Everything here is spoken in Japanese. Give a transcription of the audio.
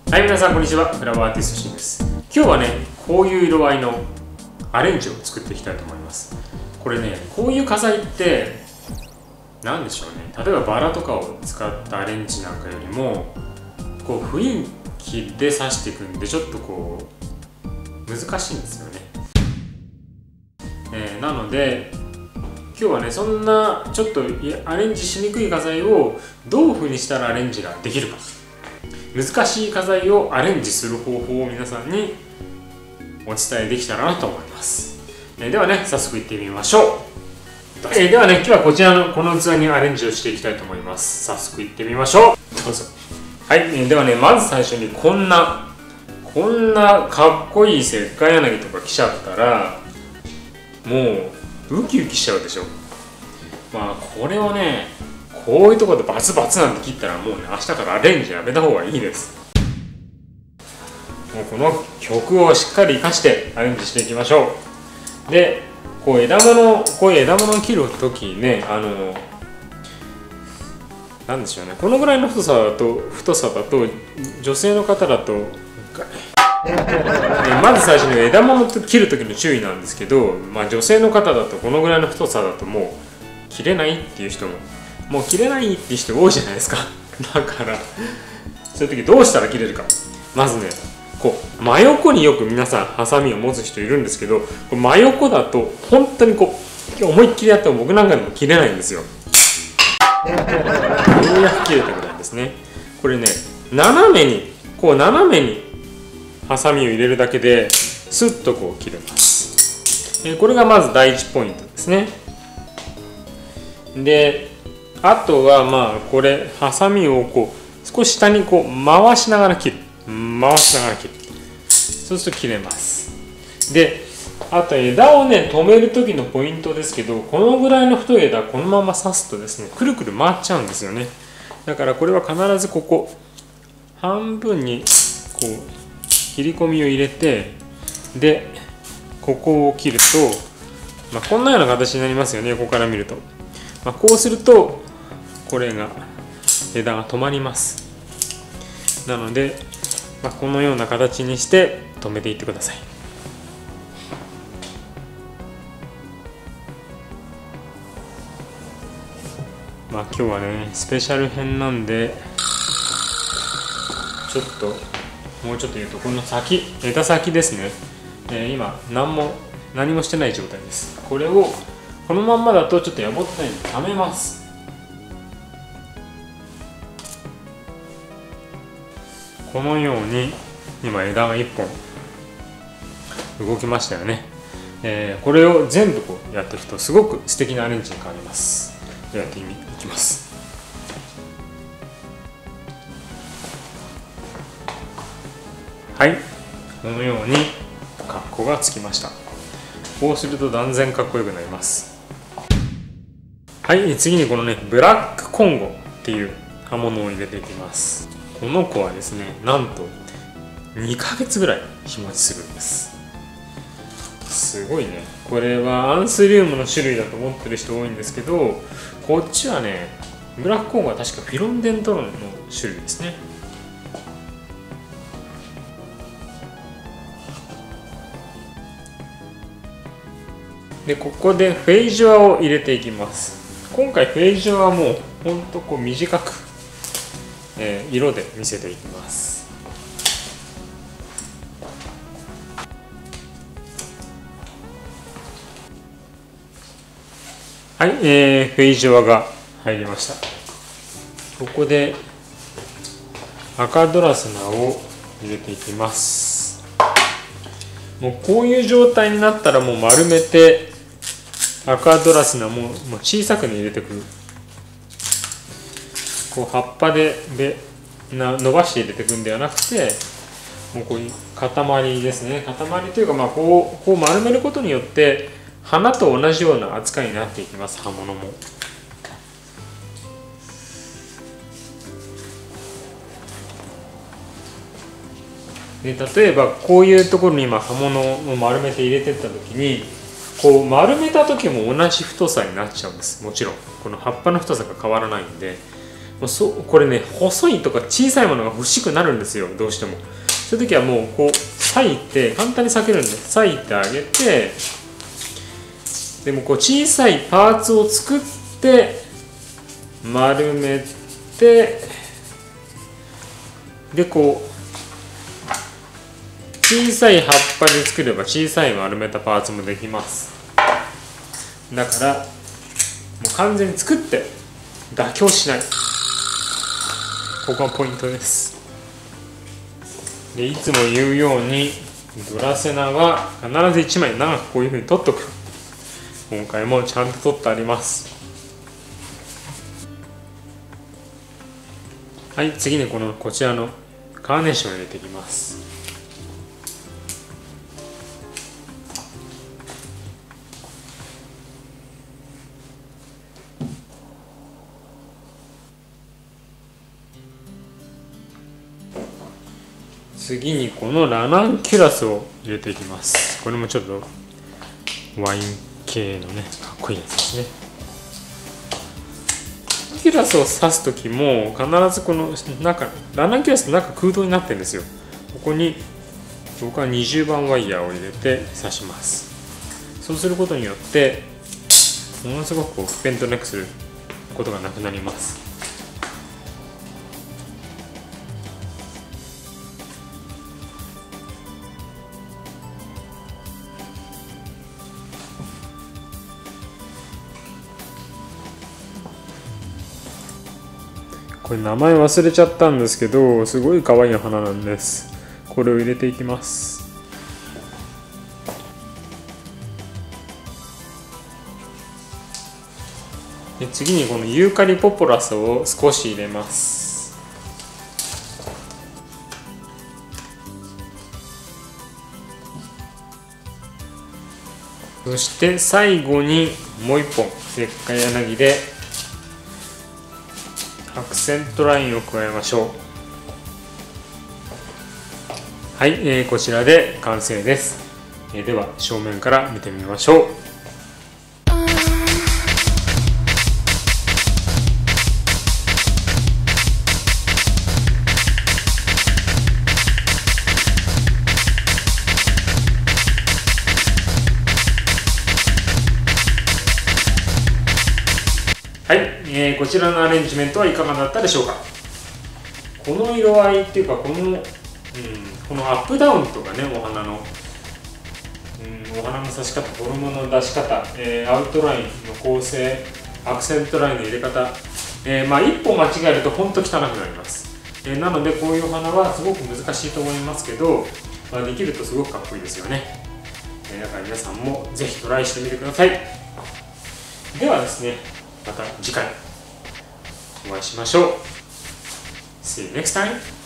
はい、皆さんこんにちは。フラワーアーティストシンです。今日はね、こういう色合いのアレンジを作っていきたいと思います。これね、こういう花材って何でしょうね。例えばバラとかを使ったアレンジなんかよりもこう雰囲気で刺していくんで、ちょっとこう難しいんですよね。なので今日はね、そんなちょっとアレンジしにくい花材をどういう風にしたらアレンジができるか、難しい花材をアレンジする方法を皆さんにお伝えできたらなと思います。ではね、早速いってみましょう。ではね、今日はこちらのこの器にアレンジをしていきたいと思います。早速いってみましょう。どうぞ。はい、ではね、まず最初にこんなかっこいい石灰柳とか来ちゃったらもうウキウキしちゃうでしょ。まあこれをね、こういうところでバツバツなんて切ったらもうね、明日からアレンジやめた方がいいです。もうこの曲をしっかり生かしてアレンジしていきましょう。で、こういう枝物を切るときにね、なんでしょうね、このぐらいの太さだと女性の方だとまず最初に枝物を切るときの注意なんですけど、女性の方だとこのぐらいの太さだともう切れないっていう人もう切れないっていう人多いじゃないですか。だからそういう時どうしたら切れるか。まずね、こう真横によく皆さんハサミを持つ人いるんですけど、真横だと本当にこう思いっきりやっても僕なんかでも切れないんですよ。ようやく切れてくるんですね。これね、斜めにハサミを入れるだけでスッとこう切れます。これがまず第一ポイントですね。で、あとはこれハサミをこう少し下にこう回しながら切る。そうすると切れます。で、あと枝をね止める時のポイントですけど、このぐらいの太い枝このまま刺すとですね、くるくる回っちゃうんですよね。だからこれは必ずここ半分にこう切り込みを入れて、でここを切ると、こんなような形になりますよね、横から見ると。こうするとこれが枝が止まります。なので、このような形にして止めていってください。今日はねスペシャル編なんで、もうちょっと言うとこの枝先ですね、今何もしてない状態です。これをこのまんまだとちょっとやぼったいので溜めます。このように今枝が1本動きましたよね。これを全部こうやっていくとすごく素敵なアレンジに変わります。ではやっていきます。はい、このように格好がつきました。こうすると断然かっこよくなります。はい、次にこのねブラックコンゴっていう刃物を入れていきます。この子はですね、なんと2ヶ月ぐらい日持ちするんです。すごいね。これはアンスリウムの種類だと思ってる人多いんですけど、こっちはね、ブラックコンゴは確かフィロンデンドロンの種類ですね。で、ここでフェイジュアを入れていきます。今回フェイジュアはもうほんとこう短く、色で見せていきます。はい、フェイジュアが入りました。ここで赤ドラスナを入れていきます。もうこういう状態になったらもう丸めて赤ドラスナも小さく入れてくる。こう葉っぱで伸ばして入れていくんではなくて、もうこういう塊ですね。塊というかこう丸めることによって花と同じような扱いになっていきます。刃物も。で、例えばこういうところに今刃物を丸めて入れていった時に、こう丸めた時も同じ太さになっちゃうんです。もちろんこの葉っぱの太さが変わらないんで、 これね、細いとか小さいものが欲しくなるんですよ、どうしても。そういう時はもうこう裂いて、簡単に裂けるんで裂いてあげて、でもこう小さいパーツを作って丸めて、でこう小さい葉っぱで作れば小さい丸めたパーツもできます。だからもう完全に作って妥協しない、ここがポイントです。でいつも言うようにドラセナは必ず1枚長くこういうふうに取っとく。今回もちゃんと取ってあります。はい、次にこちらのカーネーションを入れていきます。次にこのラナンキュラスを入れていきます。これもちょっとワイン系のね、かっこいいやつですね。キュラスを刺す時も必ずこの中、ラナンキュラスの中空洞になってるんですよ。ここに僕は20番ワイヤーを入れて刺します。そうすることによってものすごくこうペントネックすることがなくなります。これ名前忘れちゃったんですけど、すごい可愛い花なんです。これを入れていきます。で次にこのユーカリポポラスを少し入れます。そして最後にもう一本石灰柳でアクセントラインを加えましょう。はい、こちらで完成です。では正面から見てみましょう。はい、こちらのアレンジメントはいかがだったでしょうか。この色合いっていうかこのアップダウンとかね、お花の刺し方、フォルムの出し方、アウトラインの構成、アクセントラインの入れ方、一歩間違えると本当汚くなります。なのでこういうお花はすごく難しいと思いますけど、できるとすごくかっこいいですよね。だから皆さんもぜひトライしてみてください。ではですね、また次回お会いしましょう。See you next time!